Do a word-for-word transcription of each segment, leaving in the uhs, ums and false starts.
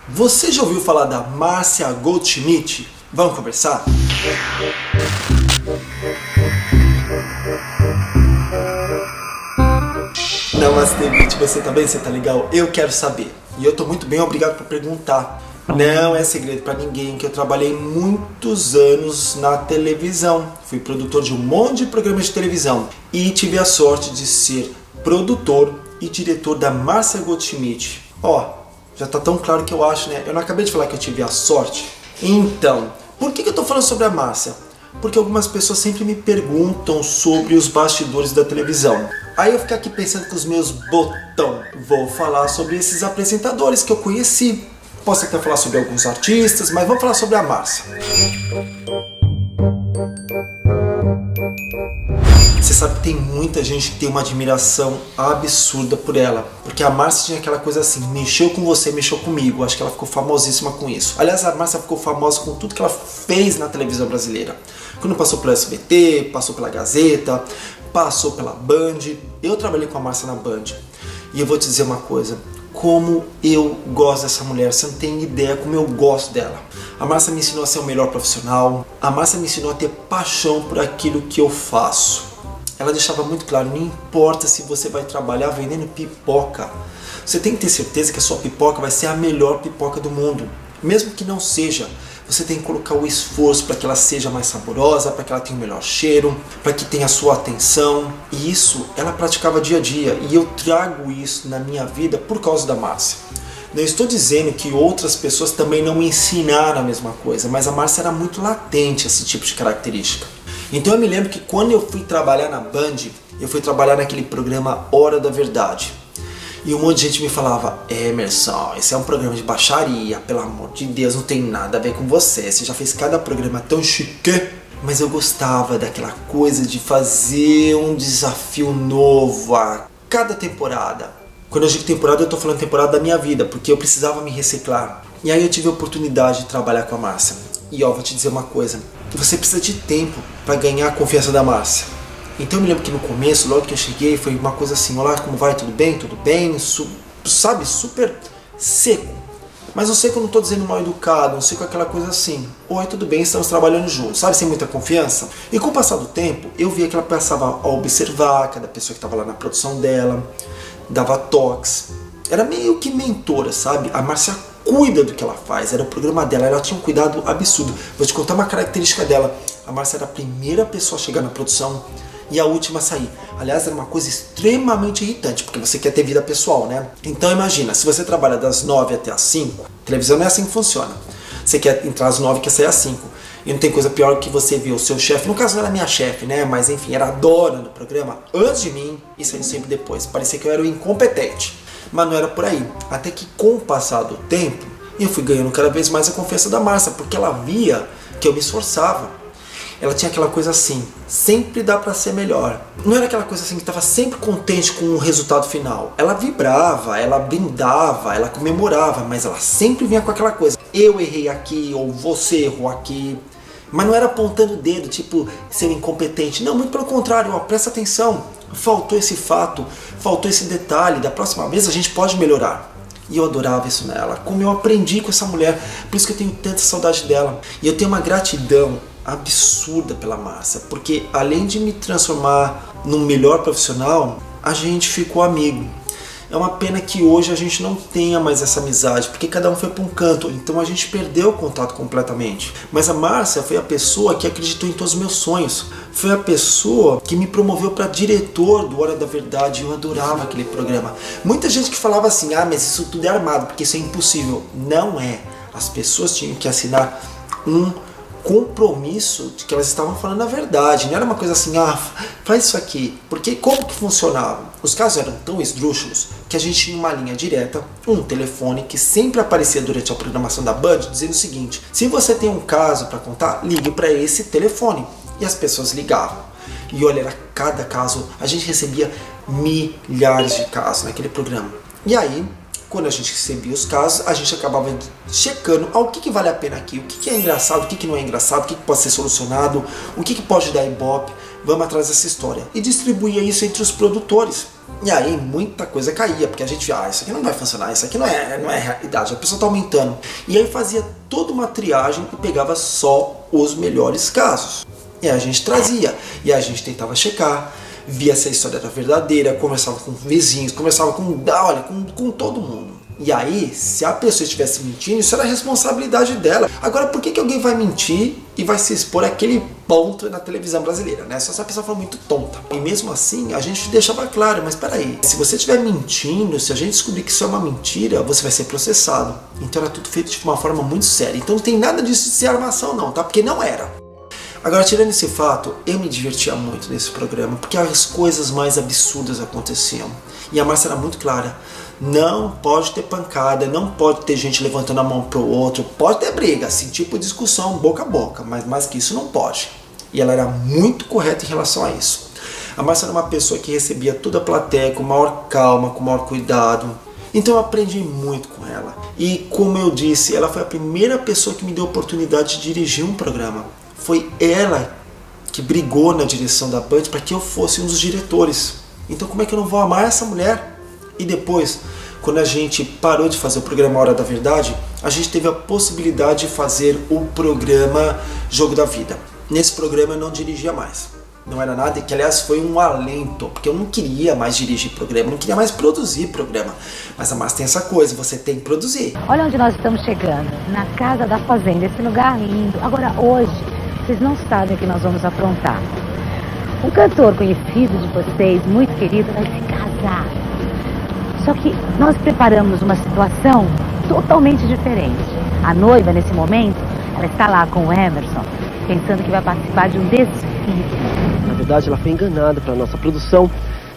Você já ouviu falar da Márcia Goldschmidt? Vamos conversar? Namastê, Vit, você tá bem? Você tá legal? Eu quero saber. E eu tô muito bem, obrigado por perguntar. Não é segredo pra ninguém que eu trabalhei muitos anos na televisão. Fui produtor de um monte de programas de televisão. E tive a sorte de ser produtor e diretor da Márcia Goldschmidt. Ó, já tá tão claro que eu acho, né? Eu não acabei de falar que eu tive a sorte? Então, por que que eu tô falando sobre a Márcia? Porque algumas pessoas sempre me perguntam sobre os bastidores da televisão. Aí eu fico aqui pensando com os meus botão. Vou falar sobre esses apresentadores que eu conheci. Posso até falar sobre alguns artistas, mas vamos falar sobre a Márcia. Você sabe que tem muita gente que tem uma admiração absurda por ela. Porque a Márcia tinha aquela coisa assim, mexeu com você, mexeu comigo. Acho que ela ficou famosíssima com isso. Aliás, a Márcia ficou famosa com tudo que ela fez na televisão brasileira. Quando passou pelo S B T, passou pela Gazeta, passou pela Band. Eu trabalhei com a Márcia na Band. E eu vou te dizer uma coisa. Como eu gosto dessa mulher, você não tem ideia como eu gosto dela. A Márcia me ensinou a ser o melhor profissional. A Márcia me ensinou a ter paixão por aquilo que eu faço. Ela deixava muito claro, não importa se você vai trabalhar vendendo pipoca. Você tem que ter certeza que a sua pipoca vai ser a melhor pipoca do mundo. Mesmo que não seja, você tem que colocar o esforço para que ela seja mais saborosa, para que ela tenha o melhor cheiro, para que tenha a sua atenção. E isso ela praticava dia a dia. E eu trago isso na minha vida por causa da Márcia. Não estou dizendo que outras pessoas também não me ensinaram a mesma coisa, mas a Márcia era muito latente esse tipo de característica. Então eu me lembro que quando eu fui trabalhar na Band, eu fui trabalhar naquele programa Hora da Verdade. E um monte de gente me falava, Emerson, esse é um programa de baixaria, pelo amor de Deus, não tem nada a ver com você, você já fez cada programa tão chique. Mas eu gostava daquela coisa de fazer um desafio novo a cada temporada. Quando eu digo temporada, eu tô falando temporada da minha vida, porque eu precisava me reciclar. E aí eu tive a oportunidade de trabalhar com a Márcia. E ó, vou te dizer uma coisa, você precisa de tempo para ganhar a confiança da Márcia. Então eu me lembro que no começo, logo que eu cheguei, foi uma coisa assim, olá, como vai? Tudo bem? Tudo bem? Su sabe? Super seco. Mas um seco eu não estou dizendo mal educado, um seco é aquela coisa assim, oi, tudo bem, estamos trabalhando juntos, sabe? Sem muita confiança. E com o passar do tempo, eu via que ela passava a observar cada pessoa que estava lá na produção dela, dava toques. Era meio que mentora, sabe? A Márcia cuida do que ela faz, era o programa dela, ela tinha um cuidado absurdo. Vou te contar uma característica dela. A Márcia era a primeira pessoa a chegar na produção e a última a sair. Aliás, era uma coisa extremamente irritante, porque você quer ter vida pessoal, né? Então imagina, se você trabalha das nove até as cinco, televisão não é assim que funciona. Você quer entrar às nove e quer sair às cinco. E não tem coisa pior que você ver o seu chefe, no caso não era minha chefe, né? Mas enfim, era a dona do programa, antes de mim e saindo sempre depois. Parecia que eu era o incompetente. Mas não era por aí. Até que com o passar do tempo, eu fui ganhando cada vez mais a confiança da Márcia, porque ela via que eu me esforçava. Ela tinha aquela coisa assim, sempre dá pra ser melhor. Não era aquela coisa assim que estava sempre contente com o resultado final. Ela vibrava, ela brindava, ela comemorava, mas ela sempre vinha com aquela coisa. Eu errei aqui, ou você errou aqui. Mas não era apontando o dedo, tipo, ser incompetente. Não, muito pelo contrário, ó, presta atenção. Faltou esse fato, faltou esse detalhe. Da próxima vez a gente pode melhorar. E eu adorava isso nela. Como eu aprendi com essa mulher. Por isso que eu tenho tanta saudade dela. E eu tenho uma gratidão absurda pela Márcia, porque além de me transformar num melhor profissional, a gente ficou amigo. É uma pena que hoje a gente não tenha mais essa amizade, porque cada um foi para um canto, então a gente perdeu o contato completamente. Mas a Márcia foi a pessoa que acreditou em todos os meus sonhos, foi a pessoa que me promoveu para diretor do Hora da Verdade. Eu adorava aquele programa. Muita gente que falava assim, ah, mas isso tudo é armado, porque isso é impossível. Não é. As pessoas tinham que assinar um compromisso de que elas estavam falando a verdade, não era uma coisa assim, ah, faz isso aqui, porque como que funcionava? Os casos eram tão esdrúxulos que a gente tinha uma linha direta, um telefone que sempre aparecia durante a programação da Band, dizendo o seguinte, se você tem um caso para contar, ligue para esse telefone, e as pessoas ligavam, e olha, era cada caso, a gente recebia milhares de casos naquele programa, e aí, quando a gente recebia os casos, a gente acabava checando ah, o que, que vale a pena aqui, o que, que é engraçado, o que, que não é engraçado, o que, que pode ser solucionado, o que, que pode dar ibope. vamos atrás dessa história. E distribuía isso entre os produtores. E aí muita coisa caía, porque a gente via, ah, isso aqui não vai funcionar, isso aqui não é, não é realidade, a pessoa está aumentando. E aí fazia toda uma triagem e pegava só os melhores casos. E aí a gente trazia, e aí a gente tentava checar, via se a história era verdadeira, conversava com vizinhos, conversava com, olha, com, com todo mundo. E aí, se a pessoa estivesse mentindo, isso era a responsabilidade dela. Agora, por que que alguém vai mentir e vai se expor àquele ponto na televisão brasileira, né? Só se a pessoa for muito tonta. E mesmo assim, a gente deixava claro, mas peraí, se você estiver mentindo, se a gente descobrir que isso é uma mentira, você vai ser processado. Então era tudo feito de uma forma muito séria. Então não tem nada disso de ser armação não, tá? Porque não era. Agora, tirando esse fato, eu me divertia muito nesse programa, porque as coisas mais absurdas aconteciam. E a Márcia era muito clara. Não pode ter pancada, não pode ter gente levantando a mão pro outro, pode ter briga, assim, tipo discussão boca a boca, mas mais que isso não pode. E ela era muito correta em relação a isso. A Márcia era uma pessoa que recebia toda a plateia com maior calma, com maior cuidado. Então eu aprendi muito com ela. E como eu disse, ela foi a primeira pessoa que me deu a oportunidade de dirigir um programa. Foi ela que brigou na direção da Band para que eu fosse um dos diretores. Então como é que eu não vou amar essa mulher? E depois, quando a gente parou de fazer o programa Hora da Verdade, a gente teve a possibilidade de fazer o programa Jogo da Vida. Nesse programa eu não dirigia mais. Não era nada, que aliás foi um alento, porque eu não queria mais dirigir programa, eu não queria mais produzir programa. Mas a Márcia tem essa coisa, você tem que produzir. Olha onde nós estamos chegando, na Casa da Fazenda, esse lugar lindo. Agora hoje, vocês não sabem o que nós vamos aprontar. Um cantor conhecido de vocês, muito querido, vai se casar. Só que nós preparamos uma situação totalmente diferente. A noiva, nesse momento, ela está lá com o Emerson, pensando que vai participar de um desfile. Na verdade, ela foi enganada pela nossa produção,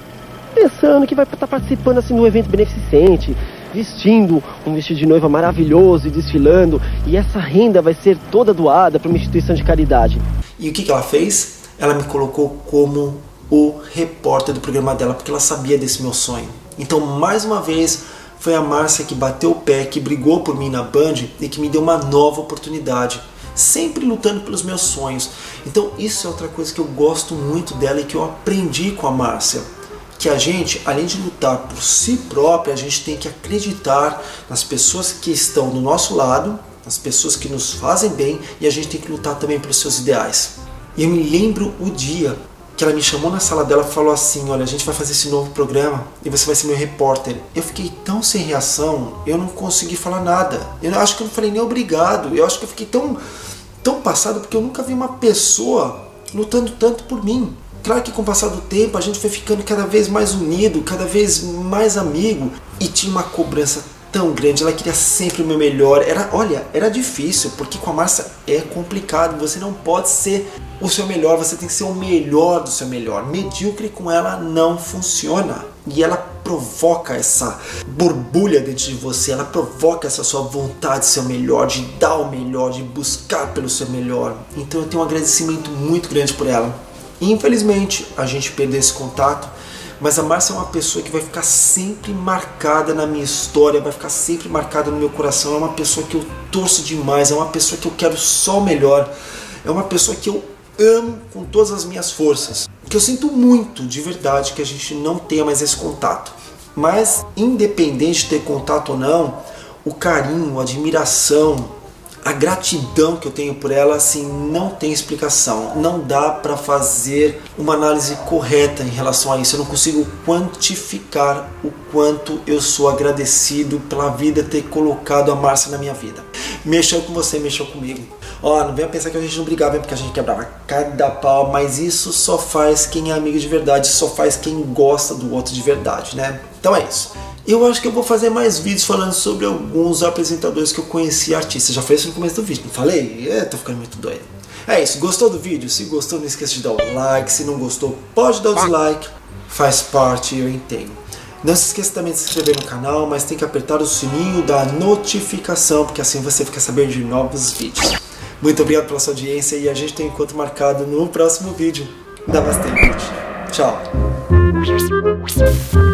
pensando que vai estar participando assim de um evento beneficente, vestindo um vestido de noiva maravilhoso e desfilando, e essa renda vai ser toda doada para uma instituição de caridade. E o que que ela fez? Ela me colocou como o repórter do programa dela, porque ela sabia desse meu sonho. Então, mais uma vez, foi a Márcia que bateu o pé, que brigou por mim na Band e que me deu uma nova oportunidade, sempre lutando pelos meus sonhos. Então, isso é outra coisa que eu gosto muito dela e que eu aprendi com a Márcia. Que a gente, além de lutar por si própria, a gente tem que acreditar nas pessoas que estão do nosso lado, nas pessoas que nos fazem bem, e a gente tem que lutar também pelos seus ideais. E eu me lembro o dia que ela me chamou na sala dela e falou assim, olha, a gente vai fazer esse novo programa e você vai ser meu repórter. Eu fiquei tão sem reação, eu não consegui falar nada. Eu acho que eu não falei nem obrigado. Eu acho que eu fiquei tão, tão passado porque eu nunca vi uma pessoa lutando tanto por mim. Claro que com o passar do tempo a gente foi ficando cada vez mais unido, cada vez mais amigo. E tinha uma cobrança tão grande, ela queria sempre o meu melhor. Era, olha, era difícil, porque com a Márcia é complicado. Você não pode ser o seu melhor, você tem que ser o melhor do seu melhor. Medíocre com ela não funciona. E ela provoca essa borbulha dentro de você, ela provoca essa sua vontade de ser o melhor, de dar o melhor, de buscar pelo seu melhor. Então eu tenho um agradecimento muito grande por ela. Infelizmente, a gente perdeu esse contato, mas a Márcia é uma pessoa que vai ficar sempre marcada na minha história, vai ficar sempre marcada no meu coração. É uma pessoa que eu torço demais, é uma pessoa que eu quero só o melhor, é uma pessoa que eu amo com todas as minhas forças. Que eu sinto muito, de verdade, que a gente não tenha mais esse contato. Mas, independente de ter contato ou não, o carinho, a admiração, a gratidão que eu tenho por ela, assim, não tem explicação. Não dá para fazer uma análise correta em relação a isso. Eu não consigo quantificar o quanto eu sou agradecido pela vida ter colocado a Márcia na minha vida. Mexeu com você, mexeu comigo. Ó, não venha pensar que a gente não brigava, porque a gente quebrava cada pau, mas isso só faz quem é amigo de verdade, só faz quem gosta do outro de verdade, né? Então é isso. Eu acho que eu vou fazer mais vídeos falando sobre alguns apresentadores que eu conheci, artistas. Já falei isso no começo do vídeo, não falei? É, tô ficando muito doido. É isso, gostou do vídeo? Se gostou, não esqueça de dar o like. Se não gostou, pode dar o dislike. Faz parte, eu entendo. Não se esqueça também de se inscrever no canal, mas tem que apertar o sininho da notificação, porque assim você fica sabendo de novos vídeos. Muito obrigado pela sua audiência e a gente tem um encontro marcado no próximo vídeo. Dá bastante. Tchau.